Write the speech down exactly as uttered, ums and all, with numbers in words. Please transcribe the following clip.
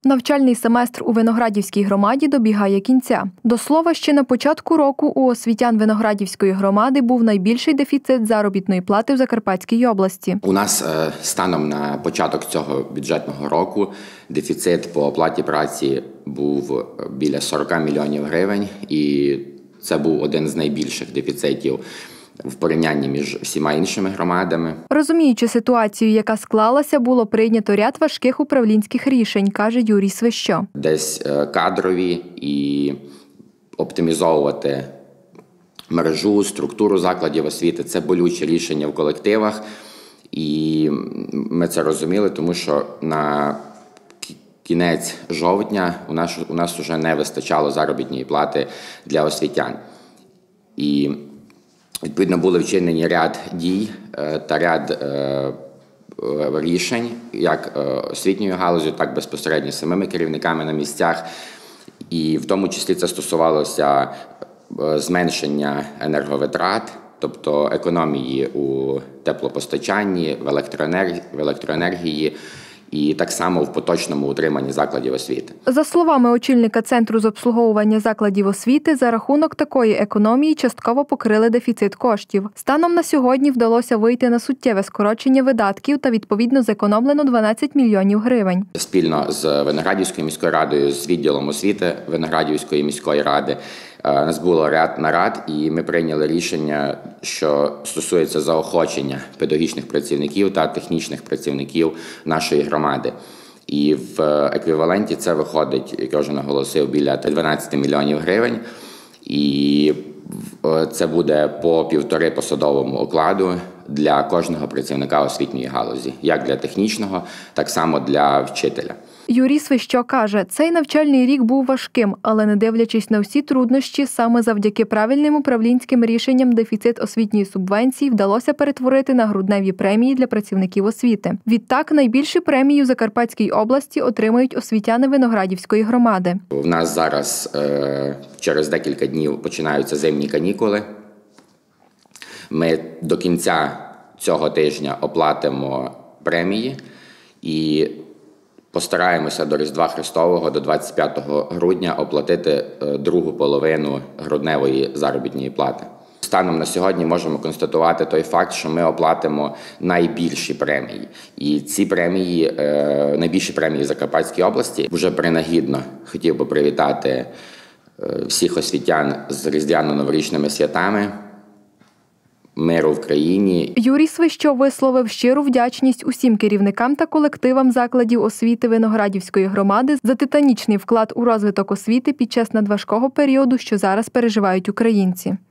Навчальний семестр у Виноградівській громаді добігає кінця. До слова, ще на початку року у освітян Виноградівської громади був найбільший дефіцит заробітної плати в Закарпатській області. У нас станом на початок цього бюджетного року дефіцит по оплаті праці був біля сорок мільйонів гривень, і це був один з найбільших дефіцитів в порівнянні між всіма іншими громадами. Розуміючи ситуацію, яка склалася, було прийнято ряд важких управлінських рішень, каже Юрій Свищо. Десь кадрові і оптимізовувати мережу, структуру закладів освіти – це болючі рішення в колективах. І ми це розуміли, тому що на кінець жовтня у нас, у нас вже не вистачало заробітної плати для освітян. І відповідно, були вчинені ряд дій та ряд е, рішень, як освітньою галузю, так безпосередньо самими керівниками на місцях. І в тому числі це стосувалося зменшення енерговитрат, тобто економії у теплопостачанні, в електроенергії, в електроенергії, і так само в поточному утриманні закладів освіти. За словами очільника Центру з обслуговування закладів освіти, за рахунок такої економії частково покрили дефіцит коштів. Станом на сьогодні вдалося вийти на суттєве скорочення видатків та відповідно зекономлено дванадцять мільйонів гривень. Спільно з Виноградівською міською радою, з відділом освіти Виноградівської міської ради у нас було ряд нарад, і ми прийняли рішення, що стосується заохочення педагогічних працівників та технічних працівників нашої громади. І в еквіваленті це виходить, як я вже наголосив, біля дванадцять мільйонів гривень. І це буде по півтори посадовому окладу для кожного працівника освітньої галузі, як для технічного, так само для вчителя. Юрій Свищо каже, цей навчальний рік був важким, але не дивлячись на всі труднощі, саме завдяки правильним управлінським рішенням дефіцит освітньої субвенції вдалося перетворити на грудневі премії для працівників освіти. Відтак, найбільшу премію в Закарпатській області отримають освітяни Виноградівської громади. У нас зараз е, через декілька днів починаються зимні канікули. Ми до кінця цього тижня оплатимо премії і постараємося до Різдва Христового, до двадцять п'ятого грудня, оплатити другу половину грудневої заробітної плати. Станом на сьогодні можемо констатувати той факт, що ми оплатимо найбільші премії. І ці премії, найбільші премії Закарпатської області, вже принагідно хотів би привітати всіх освітян з різдвяно-новорічними святами. Миру в країні. Юрій Свищо висловив щиру вдячність усім керівникам та колективам закладів освіти Виноградівської громади за титанічний вклад у розвиток освіти під час надважкого періоду, що зараз переживають українці.